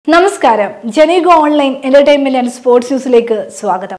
നമസ്കാരം. Janayugam online entertainment and sports ന്യൂസിലേക്ക് സ്വാഗതം.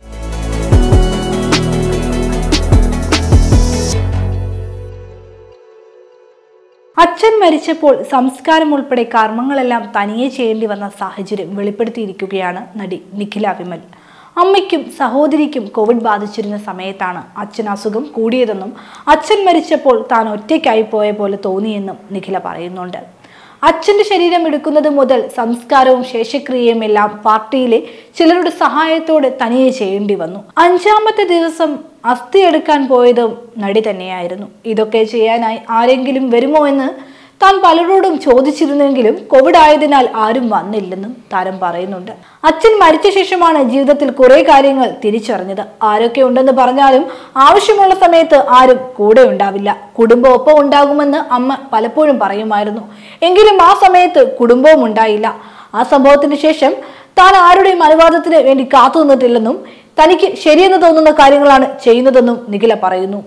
അച്ഛൻ മരിച്ചപ്പോൾ സംസ്കാരം ഉൾപ്പെടെ കർമ്മങ്ങളെല്ലാം തനിയെ ചെയ്യേണ്ടി വന്ന സാഹചര്യം വെളിപ്പെടുത്തിയിരിക്കുകയാണ് നടി നിഖില വിമൽ. അമ്മയ്ക്കും സഹോദരിക്കും കോവിഡ് ബാധിച്ചിരുന്ന സമയത്താണ് അച്ഛൻ അസുഖം കൂടിയതെന്നും അച്ഛൻ മരിച്ചപ്പോൾ താൻ ഒറ്റയ്ക്കായി പോയ പോലെ തോന്നിയെന്നും നിഖില പറയുന്നുണ്ട്. അച്ഛന്റെ ശരീരം എടുക്കുന്നത് മുതൽ സംസ്കാരവും ശേഷക്രിയയും എല്ലാം പാർട്ടിയിലെ ചിലരുടെ സഹായത്തോടെ തനിയെ ചെയ്യേണ്ടി വന്നു. 5ാമത്തെ ദിവസം അസ്ഥി എടുക്കാൻ പോയതും നടി തന്നെയായിരുന്നു. ഇതൊക്കെ ചെയ്യാനായി ആരെങ്കിലും വരുമോ എന്ന് താൻ പലരോടും ചോദിച്ചിരുന്നെങ്കിലും കോവിഡ് ആയതിനാൽ ആരും വന്നില്ലെന്നും താരം പറയുന്നുണ്ട്. അച്ഛൻ മരിച്ച ശേഷമാണ് ജീവിതത്തിൽ കുറെ കാര്യങ്ങൾ തിരിച്ചറിഞ്ഞത്. ആരൊക്കെ ഉണ്ടെന്ന് പറഞ്ഞാലും ആവശ്യമുള്ള സമയത്ത് ആരും കൂടെ ഉണ്ടാവില്ല. കുടുംബം ഒപ്പം ഉണ്ടാകുമെന്ന് അമ്മ പലപ്പോഴും പറയുമായിരുന്നു. എങ്കിലും ആ സമയത്ത് കുടുംബവും ഉണ്ടായില്ല. ആ സംഭവത്തിന് ശേഷം താൻ ആരുടെയും അനുവാദത്തിന് വേണ്ടി കാത്തു നിന്നിട്ടില്ലെന്നും തനിക്ക് ശരിയെന്ന് തോന്നുന്ന കാര്യങ്ങളാണ് ചെയ്യുന്നതെന്നും നിഖില പറയുന്നു.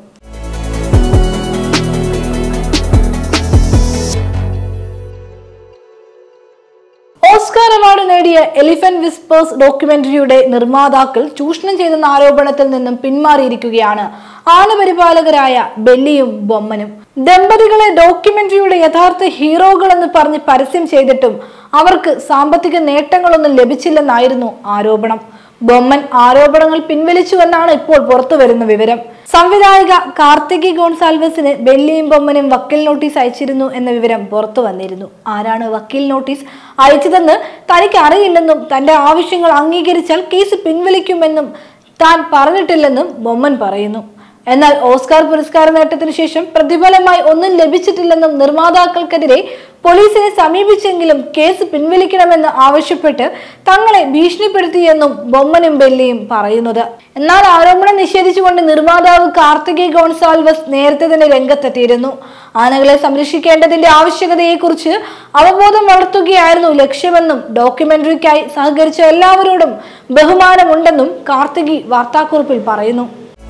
ഓസ്കാർ അവാർഡ് നേടിയ എലിഫന്റ് വിസ്പേഴ്സ് ഡോക്യുമെന്ററിയുടെ നിർമ്മാതാക്കൾ ചൂഷണം ചെയ്തെന്ന ആരോപണത്തിൽ നിന്നും പിന്മാറിയിരിക്കുകയാണ് ആനപരിപാലകരായ ബെല്ലിയും ബൊമ്മനും. ദമ്പതികളെ ഡോക്യുമെന്ററിയുടെ യഥാർത്ഥ ഹീറോകൾ എന്ന് പറഞ്ഞ് പരസ്യം ചെയ്തിട്ടും അവർക്ക് സാമ്പത്തിക നേട്ടങ്ങളൊന്നും ലഭിച്ചില്ലെന്നായിരുന്നു ആരോപണം. ബൊമ്മൻ ആരോപണങ്ങൾ പിൻവലിച്ചുവെന്നാണ് ഇപ്പോൾ പുറത്തുവരുന്ന വിവരം. സംവിധായിക കാർത്തികി ഗോൺസാൽവസിന് ബെല്ലിയും ബൊമ്മനും വക്കീൽ നോട്ടീസ് അയച്ചിരുന്നു എന്ന വിവരം പുറത്തു വന്നിരുന്നു. ആരാണ് വക്കീൽ നോട്ടീസ് അയച്ചതെന്ന് തനിക്ക് അറിയില്ലെന്നും തന്റെ ആവശ്യങ്ങൾ അംഗീകരിച്ചാൽ കേസ് പിൻവലിക്കുമെന്നും താൻ പറഞ്ഞിട്ടില്ലെന്നും ബൊമ്മൻ പറയുന്നു. എന്നാൽ ഓസ്കാർ പുരസ്കാര നേട്ടത്തിന് ശേഷം പ്രതിഫലമായി ഒന്നും ലഭിച്ചിട്ടില്ലെന്നും നിർമ്മാതാക്കൾക്കെതിരെ പോലീസിനെ സമീപിച്ചെങ്കിലും കേസ് പിൻവലിക്കണമെന്ന് ആവശ്യപ്പെട്ട് തങ്ങളെ ഭീഷണിപ്പെടുത്തിയെന്നും ബൊമ്മനും ബെല്ലിയും പറയുന്നത്. എന്നാൽ ആരോപണം നിഷേധിച്ചുകൊണ്ട് നിർമ്മാതാവ് കാർത്തികി ഗോൺസാൽവസ് നേരത്തെ തന്നെ രംഗത്തെത്തിയിരുന്നു. ആനകളെ സംരക്ഷിക്കേണ്ടതിന്റെ ആവശ്യകതയെക്കുറിച്ച് അവബോധം വളർത്തുകയായിരുന്നു ലക്ഷ്യമെന്നും ഡോക്യുമെന്ററിക്കായി സഹകരിച്ച എല്ലാവരോടും ബഹുമാനമുണ്ടെന്നും കാർത്തികി വാർത്താക്കുറിപ്പിൽ പറയുന്നു.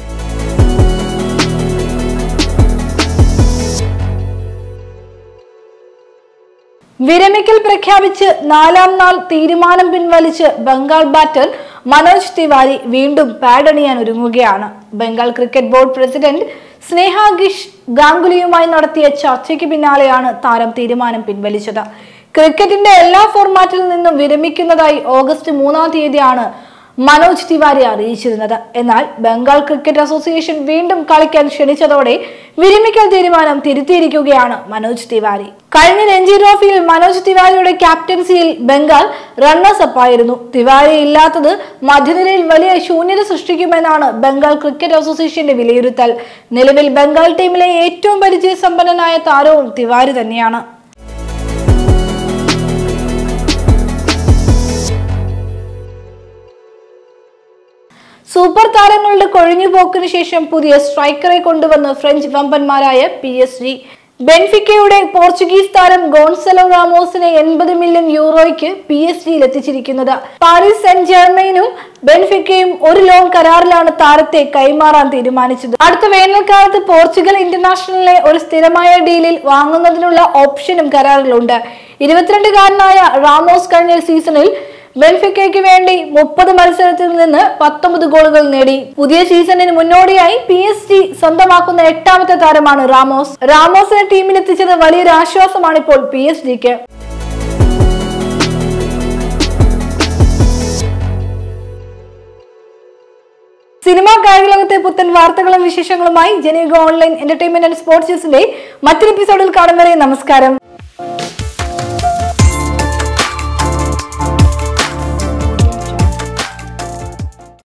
വിരമിക്കൽ പ്രഖ്യാപിച്ച് 4ാം നാൾ തീരുമാനം പിൻവലിച്ച് ബംഗാൾ ബാറ്റർ മനോജ് തിവാരി വീണ്ടും പാഡണിയാൻ ഒരുങ്ങുകയാണ്. Bengal cricket board president Snehasish ഗാംഗുലിയുമായി നടത്തിയ ചർച്ചയ്ക്ക് പിന്നാലെയാണ് താരം തീരുമാനം പിൻവലിച്ചത്. ക്രിക്കറ്റിന്റെ എല്ലാ ഫോർമാറ്റിൽ നിന്നും വിരമിക്കുന്നതായി ഓഗസ്റ്റ് 3-ാം തീയതിയാണ് മനോജ് തിവാരി അറിയിച്ചിരുന്നത്. എന്നാൽ ബംഗാൾ ക്രിക്കറ്റ് അസോസിയേഷൻ വീണ്ടും കളിക്കാൻ ക്ഷണിച്ചതോടെ വിരമിക്കൽ തീരുമാനം തിരുത്തിയിരിക്കുകയാണ് മനോജ് തിവാരി. കഴിഞ്ഞ രഞ്ജി ട്രോഫിയിൽ മനോജ് തിവാരിയുടെ ക്യാപ്റ്റൻസിയിൽ ബംഗാൾ റണ്ണേഴ്സ് അപ്പ് ആയിരുന്നു. തിവാരി ഇല്ലാത്തത് മധ്യനിരയിൽ വലിയ ശൂന്യത സൃഷ്ടിക്കുമെന്നാണ് ബംഗാൾ ക്രിക്കറ്റ് അസോസിയേഷന്റെ വിലയിരുത്തൽ. നിലവിൽ ബംഗാൾ ടീമിലെ ഏറ്റവും പരിചയസമ്പന്നനായ താരവും തിവാരി തന്നെയാണ്. സൂപ്പർ താരങ്ങളുടെ കൊഴിഞ്ഞുപോക്കിന് ശേഷം പുതിയ സ്ട്രൈക്കറെ കൊണ്ടുവന്ന് ഫ്രഞ്ച് വമ്പന്മാരായ PSG. ബെൻഫിക്കയുടെ പോർച്ചുഗീസ് താരം ഗോൺസലോ റാമോസിനെ 80 മില്യൺ യൂറോയ്ക്ക് PSG എത്തിച്ചിരിക്കുന്നത്. പാരീസ് സെന്റ് ജെർമെയിനും ബെൻഫിക്കയും ഒരു ലോൺ കരാറിലാണ് താരത്തെ കൈമാറാൻ തീരുമാനിച്ചത്. അടുത്ത വേനൽക്കാലത്ത് പോർച്ചുഗൽ ഇന്റർനാഷണലിനെ ഒരു സ്ഥിരമായ ഡീലിൽ വാങ്ങുന്നതിനുള്ള ഓപ്ഷനും കരാറിലുണ്ട്. 22-കാരനായ റാമോസ് കഴിഞ്ഞ സീസണിൽ ബെൻഫിക്കയ്ക്ക് വേണ്ടി 30 മത്സരത്തിൽ നിന്ന് 19 ഗോളുകൾ നേടി. പുതിയ സീസണിന് മുന്നോടിയായി PSG സ്വന്തമാക്കുന്ന 8ാമത്തെ താരമാണ് റാമോസ്. റാമോസിനെ ടീമിലെത്തിച്ചത് വലിയൊരു ആശ്വാസമാണ് ഇപ്പോൾ PSG-ക്ക്. സിനിമാ കായികലോകത്തെ പുത്തൻ വാർത്തകളും വിശേഷങ്ങളുമായി Janayugam online entertainment and sports ന്യൂസിന്റെ മറ്റൊരു എപ്പിസോഡിൽ കാണും വരെ നമസ്കാരം.